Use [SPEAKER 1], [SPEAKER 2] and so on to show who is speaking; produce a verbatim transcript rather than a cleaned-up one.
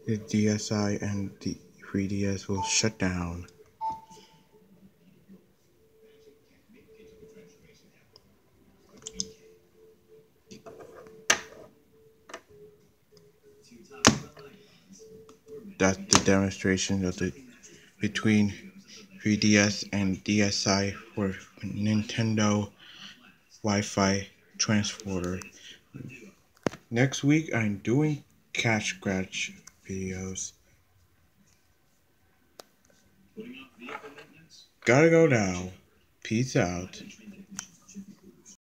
[SPEAKER 1] the D S i and the three D S will shut down. That's the demonstration of the between three D S and D S i for Nintendo Wi-Fi transporter. Next week I'm doing cash scratch videos. Gotta go now. Peace out.